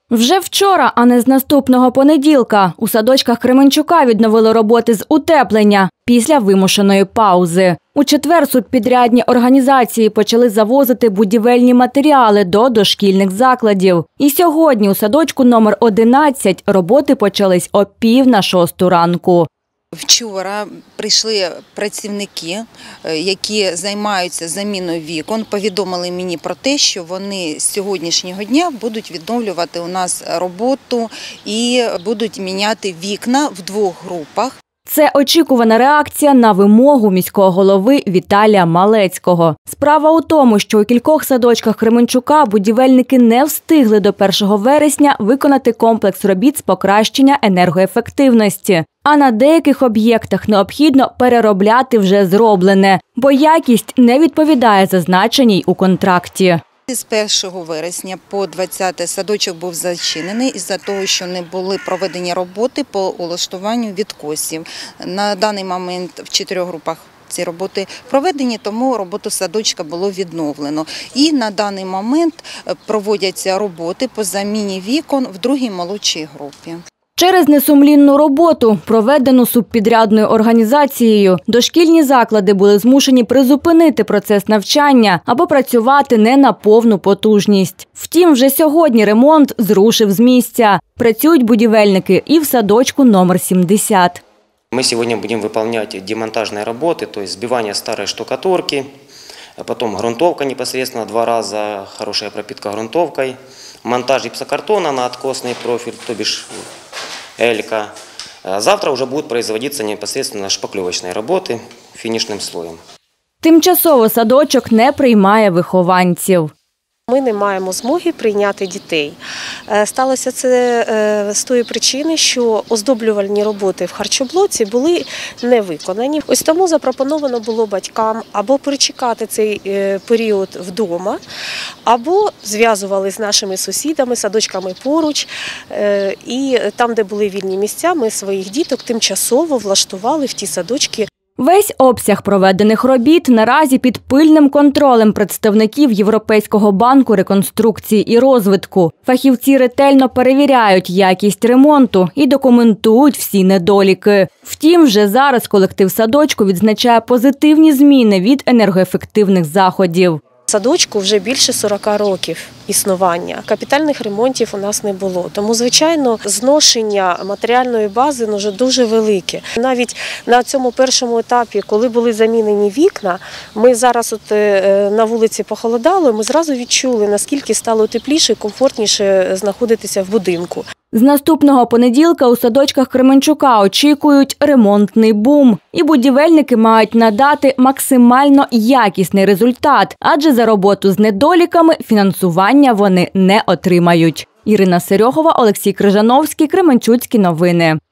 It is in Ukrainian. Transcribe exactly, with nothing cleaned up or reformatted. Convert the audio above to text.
Вже вчора, а не з наступного понеділка, у садочках Кременчука відновили роботи з утеплення після вимушеної паузи. У четвер субпідрядні організації почали завозити будівельні матеріали до дошкільних закладів. І сьогодні у садочку номер одинадцять роботи почались о пів на шосту ранку. Вчора прийшли працівники, які займаються заміною вікон, повідомили мені про те, що вони з сьогоднішнього дня будуть відновлювати у нас роботу і будуть міняти вікна в двох групах. Це очікувана реакція на вимогу міського голови Віталія Малецького. Справа у тому, що у кількох садочках Кременчука будівельники не встигли до першого вересня виконати комплекс робіт з покращення енергоефективності. А на деяких об'єктах необхідно переробляти вже зроблене, бо якість не відповідає зазначеній у контракті. З першого вересня по двадцяте садочок був зачинений із-за того, що не були проведені роботи по улаштуванню відкосів. На даний момент в чотирьох групах ці роботи проведені, тому роботу садочка було відновлено. І на даний момент проводяться роботи по заміні вікон в другій молодшій групі. Через несумлінну роботу, проведену субпідрядною організацією, дошкільні заклади були змушені призупинити процес навчання або працювати не на повну потужність. Втім, вже сьогодні ремонт зрушив з місця. Працюють будівельники і в садочку номер сімдесят. Ми сьогодні будемо виконувати демонтажні роботи, тобто збивання старої штукатурки, потім ґрунтовка непосредственно два рази, хороша пропитка ґрунтовкою, монтаж гіпсокартона на откосний профіль, тобто Элька. Завтра уже будут производиться непосредственно шпаклевочные работы финишным слоем. Тимчасово садочок не приймає вихованців. Ми не маємо змоги прийняти дітей. Сталося це з тої причини, що оздоблювальні роботи в харчоблоці були не виконані. Ось тому запропоновано було батькам або перечекати цей період вдома, або зв'язували з нашими сусідами, садочками поруч. І там, де були вільні місця, ми своїх діток тимчасово влаштували в ті садочки. Весь обсяг проведених робіт наразі під пильним контролем представників Європейського банку реконструкції і розвитку. Фахівці ретельно перевіряють якість ремонту і документують всі недоліки. Втім, вже зараз колектив садочку відзначає позитивні зміни від енергоефективних заходів. Садочку вже більше сорока років існування. Капітальних ремонтів у нас не було. Тому, звичайно, зношення матеріальної бази вже дуже велике. Навіть на цьому першому етапі, коли були замінені вікна, ми зараз от на вулиці похолодало, ми зразу відчули, наскільки стало тепліше і комфортніше знаходитися в будинку. З наступного понеділка у садочках Кременчука очікують ремонтний бум. І будівельники мають надати максимально якісний результат, адже за роботу з недоліками фінансування вони не отримають. Ірина Серьогова, Олексій Крижановський, Кременчуцькі новини.